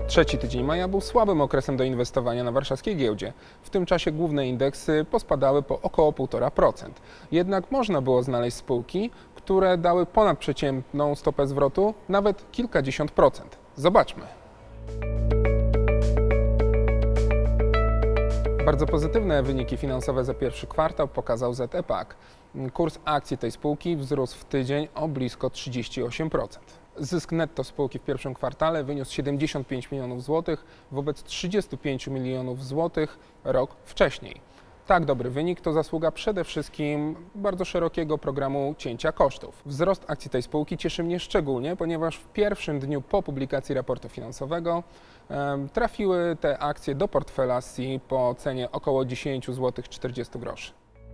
Trzeci tydzień maja był słabym okresem do inwestowania na warszawskiej giełdzie. W tym czasie główne indeksy pospadały po około 1,5%. Jednak można było znaleźć spółki, które dały ponadprzeciętną stopę zwrotu, nawet kilkadziesiąt procent. Zobaczmy. Bardzo pozytywne wyniki finansowe za pierwszy kwartał pokazał ZE PAK. Kurs akcji tej spółki wzrósł w tydzień o blisko 38%. Zysk netto spółki w pierwszym kwartale wyniósł 75 milionów złotych wobec 35 milionów złotych rok wcześniej. Tak dobry wynik to zasługa przede wszystkim bardzo szerokiego programu cięcia kosztów. Wzrost akcji tej spółki cieszy mnie szczególnie, ponieważ w pierwszym dniu po publikacji raportu finansowego trafiły te akcje do portfela SI po cenie około 10 zł 40 groszy.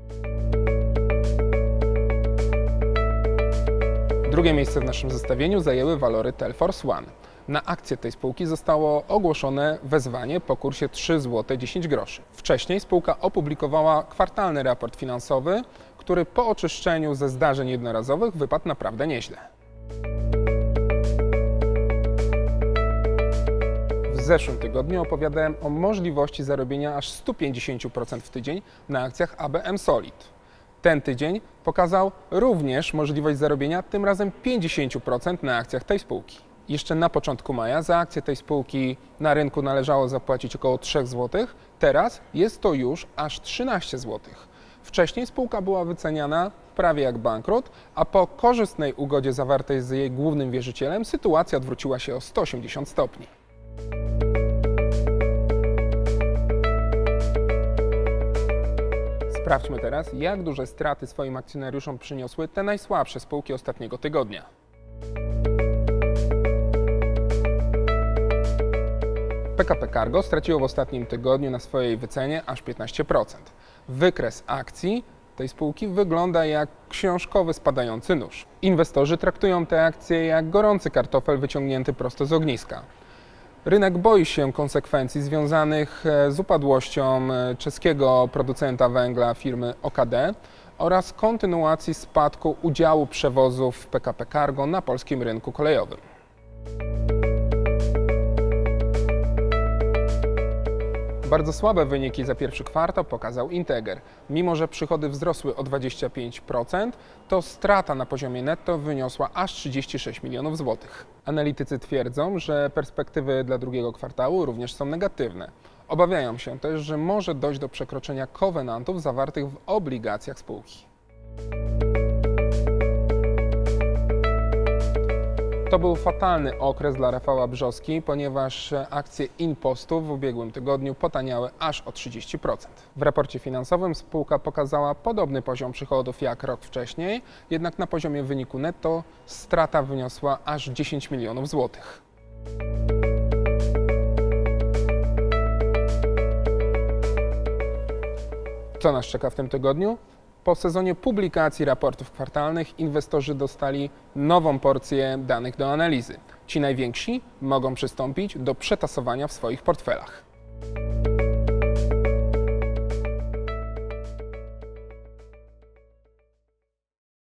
Drugie miejsce w naszym zestawieniu zajęły walory Telforce One. Na akcję tej spółki zostało ogłoszone wezwanie po kursie 3 zł 10 groszy. Wcześniej spółka opublikowała kwartalny raport finansowy, który po oczyszczeniu ze zdarzeń jednorazowych wypadł naprawdę nieźle. W zeszłym tygodniu opowiadałem o możliwości zarobienia aż 150% w tydzień na akcjach ABM Solid. Ten tydzień pokazał również możliwość zarobienia tym razem 50% na akcjach tej spółki. Jeszcze na początku maja za akcję tej spółki na rynku należało zapłacić około 3 zł, teraz jest to już aż 13 zł. Wcześniej spółka była wyceniana prawie jak bankrut, a po korzystnej ugodzie zawartej z jej głównym wierzycielem sytuacja odwróciła się o 180 stopni. Sprawdźmy teraz, jak duże straty swoim akcjonariuszom przyniosły te najsłabsze spółki ostatniego tygodnia. PKP Cargo straciło w ostatnim tygodniu na swojej wycenie aż 15%. Wykres akcji tej spółki wygląda jak książkowy spadający nóż. Inwestorzy traktują te akcje jak gorący kartofel wyciągnięty prosto z ogniska. Rynek boi się konsekwencji związanych z upadłością czeskiego producenta węgla firmy OKD oraz kontynuacji spadku udziału przewozów w PKP Cargo na polskim rynku kolejowym. Bardzo słabe wyniki za pierwszy kwartał pokazał Integer. Mimo że przychody wzrosły o 25%, to strata na poziomie netto wyniosła aż 36 milionów złotych. Analitycy twierdzą, że perspektywy dla drugiego kwartału również są negatywne. Obawiają się też, że może dojść do przekroczenia kowenantów zawartych w obligacjach spółki. To był fatalny okres dla Rafała Brzoski, ponieważ akcje Inpostu w ubiegłym tygodniu potaniały aż o 30%. W raporcie finansowym spółka pokazała podobny poziom przychodów jak rok wcześniej, jednak na poziomie wyniku netto strata wyniosła aż 10 milionów złotych. Co nas czeka w tym tygodniu? Po sezonie publikacji raportów kwartalnych inwestorzy dostali nową porcję danych do analizy. Ci najwięksi mogą przystąpić do przetasowania w swoich portfelach.